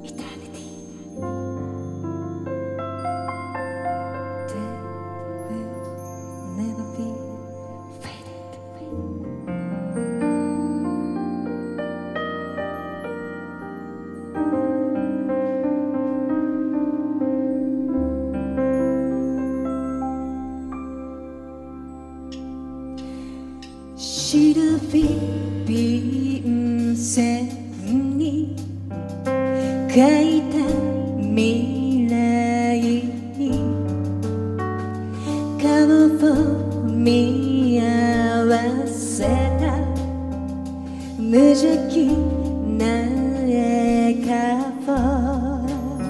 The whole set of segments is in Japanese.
白便線に書いた未来に顔を見合わせた無邪気な笑顔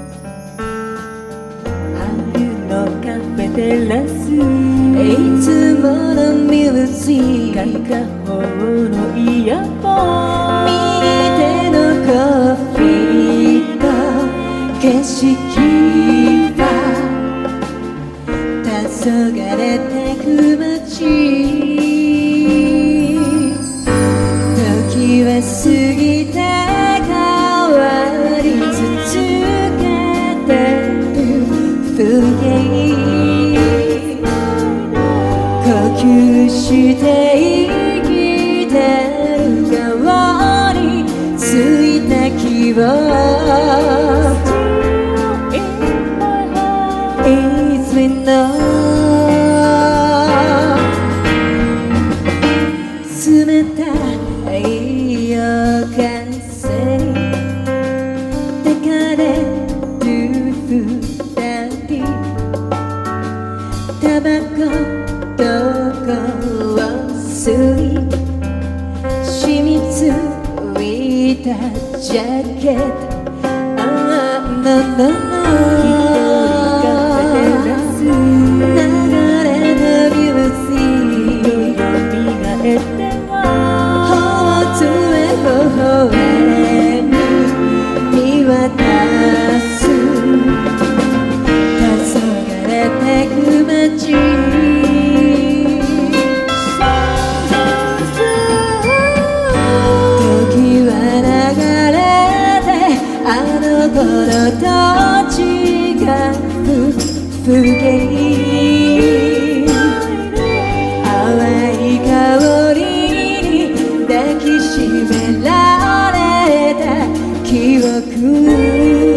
春のカフェテラスいつものミュージック片方のイヤホン右手のコーヒーと景色は黄昏てく街時は過ぎて変わり続けてる風景呼吸して生きてる側についた希望いつも冷たい夜風に抱かれる二人タバコどこを吸い染みついたジャケット流れのミュージック蘇っては頬杖微笑み見渡す黄昏てく街頃と違う風景淡い香りに抱きしめられた記憶